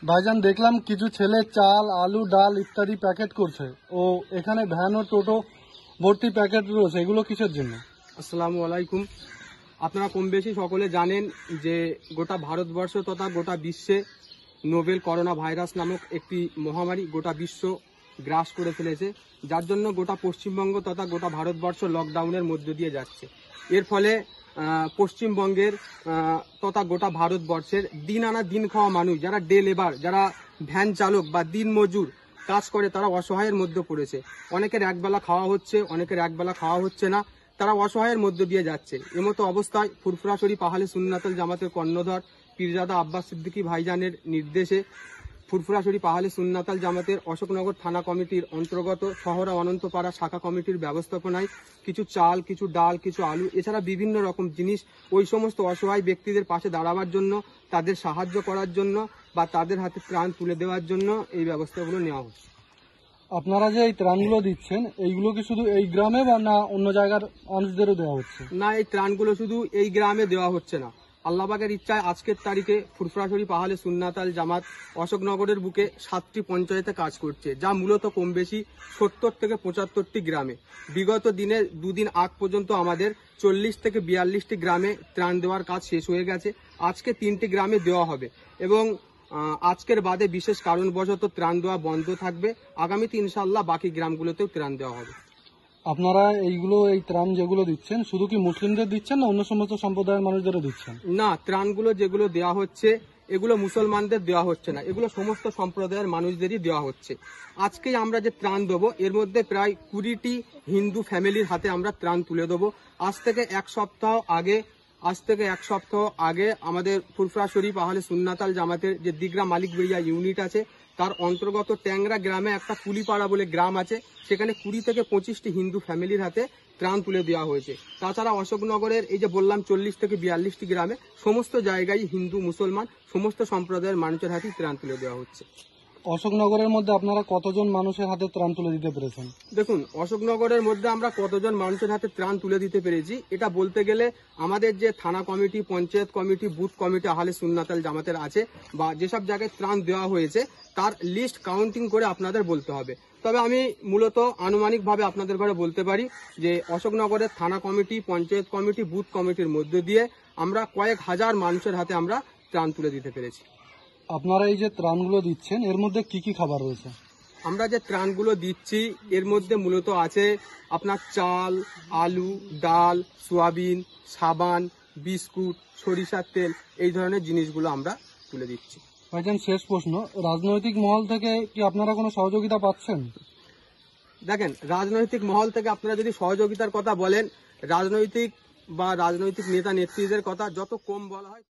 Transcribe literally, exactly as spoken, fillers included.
ভাইজান দেখলাম কিছু ছেলে চাল আলু ডাল ইত্যাদি প্যাকেট করছে ও এখানে ভ্যান ও টোটো ভর্তি প্যাকেট রয়েছে, এগুলো কিসের জন্য? আসসালামু আলাইকুম। আপনারা কম বেশি সকলে জানেন যে গোটা ভারতবর্ষ তথা গোটা বিশ্বে নোভেল করোনা ভাইরাস নামক একটি মহামারী গোটা বিশ্ব গ্রাস করে ফেলেছে, যার জন্য গোটা পশ্চিমবঙ্গ তথা গোটা ভারতবর্ষ লকডাউনের মধ্য দিয়ে যাচ্ছে। এর ফলে পশ্চিমবঙ্গের তথা গোটা ভারতবর্ষের দিন আনা দিন খাওয়া মানুষ, যারা ডে লেবার, যারা ভ্যান চালক বা দিন মজুর কাজ করে, তারা অসহায়ের মধ্যে পড়েছে। অনেকের একবেলা খাওয়া হচ্ছে, অনেকের একবেলা খাওয়া হচ্ছে না, তারা অসহায়ের মধ্য দিয়ে যাচ্ছে। এমতো অবস্থায় ফুরফুরা শরীফ আহলে সুন্নাতুল জামাতের কর্ণধর পীরজাদা আব্বাস সিদ্দিকী ভাইজানের নির্দেশে ফুরফুরা শরীফ আহলে সুন্নাতুল জামাতের অশোকনগর থানা কমিটির অন্তর্গত শহরা অনন্তপাড়া শাখা কমিটির ব্যবস্থাপনায় কিছু চাল, কিছু ডাল, কিছু আলু, এছাড়া বিভিন্ন রকম জিনিস ওই সমস্ত অসহায় ব্যক্তিদের পাশে দাঁড়াবার জন্য, তাদের সাহায্য করার জন্য বা তাদের হাতে ত্রাণ তুলে দেওয়ার জন্য এই ব্যবস্থাগুলো নেওয়া হচ্ছে। আপনারা যে এই ত্রাণগুলো দিচ্ছেন, এইগুলো কি শুধু এই গ্রামে বা না অন্য জায়গার মানুষদেরও দেওয়া হচ্ছে? না, এই ত্রাণগুলো শুধু এই গ্রামে দেওয়া হচ্ছে না। আল্লাহ পাকের ইচ্ছায় আজকের তারিখে ফুরফুরা শরীফ আহলে সুন্নাতুল জামাত অশোকনগরের বুকে সাতটি পঞ্চায়েতে কাজ করছে, যা মূলত কম বেশি সত্তর থেকে পঁচাত্তরটি গ্রামে। বিগত দিনে দুদিন আগ পর্যন্ত আমাদের চল্লিশ থেকে বিয়াল্লিশটি গ্রামে ত্রাণ দেওয়ার কাজ শেষ হয়ে গেছে। আজকে তিনটি গ্রামে দেওয়া হবে এবং আজকের বাদে বিশেষ কারণবশত ত্রাণ দেওয়া বন্ধ থাকবে। আগামীতে ইনশাআল্লাহ বাকি গ্রামগুলোতেও ত্রাণ দেওয়া হবে। আপনারা এইগুলো এই ত্রাণ যেগুলো দিচ্ছেন শুধু কি মুসলিমদের দিচ্ছেন না অন্য সমস্ত সম্প্রদায়ের মানুষদেরও দিচ্ছেন? না, ত্রাণগুলো যেগুলো দেওয়া হচ্ছে এগুলো মুসলমানদের দেওয়া হচ্ছে না, এগুলো সমস্ত সম্প্রদায়ের মানুষদেরই দেওয়া হচ্ছে। আজকে আমরা যে ত্রাণ দেবো এর মধ্যে প্রায় কুড়িটি হিন্দু ফ্যামিলির হাতে আমরা ত্রাণ তুলে দেবো। আজ থেকে এক সপ্তাহ আগে আজ থেকে এক সপ্তাহ আগে আমাদের ফুরফুরা শরীফ আহলে সুন্নাতুল জামাতের যে দিগরা মালিকবেড়িয়া ইউনিট আছে, তার অন্তর্গত ট্যাংরা গ্রামে একটা কুলিপাড়া বলে গ্রাম আছে, সেখানে কুড়ি থেকে পঁচিশটি হিন্দু ফ্যামিলির হাতে ত্রাণ তুলে দেওয়া হয়েছে। তাছাড়া অশোকনগরের এই যে বললাম চল্লিশ থেকে বিয়াল্লিশটি গ্রামে সমস্ত জায়গায় হিন্দু মুসলমান সমস্ত সম্প্রদায়ের মানুষের হাতে ত্রাণ তুলে দেওয়া হচ্ছে। অশোকনগরের মধ্যে আপনারা কতজন মানুষের হাতে ত্রাণ তুলে দিতে পেরেছেন? দেখুন, অশোকনগরের মধ্যে আমরা কতজন মানুষের হাতে ত্রাণ তুলে দিতে পেরেছি এটা বলতে গেলে আমাদের যে থানা committee, panchayat committee, booth committee আহলে সুন্নাতুল জামাতের আছে বা যেসব জায়গায় ত্রাণ দেওয়া হয়েছে তার লিস্ট কাউন্টিং করে আপনাদের বলতে হবে। তবে আমি মূলত আনুমানিকভাবে আপনাদের ঘরে বলতে পারি যে অশোকনগরের থানা কমিটি, পঞ্চায়েত কমিটি, বুথ কমিটির মধ্য দিয়ে আমরা কয়েক হাজার মানুষের হাতে আমরা ত্রাণ তুলে দিতে পেরেছি। আপনারা এই যে ত্রাণগুলো দিচ্ছেন এর মধ্যে কি কি খাবার রয়েছে? আমরা যে ত্রাণগুলো দিচ্ছি এর মধ্যে মূলত আছে আপনার চাল, আলু, ডাল, সোয়াবিন, সাবান, বিস্কুট, সরিষার তেল, এই ধরনের জিনিসগুলো আমরা তুলে দিচ্ছি। ভাইজান, শেষ প্রশ্ন, রাজনৈতিক মহল থেকে কি আপনারা কোনো সহযোগিতা পাচ্ছেন? দেখেন, রাজনৈতিক মহল থেকে আপনারা যদি সহযোগিতার কথা বলেন, রাজনৈতিক বা রাজনৈতিক নেতা নেত্রীদের কথা যত কম বলা হয়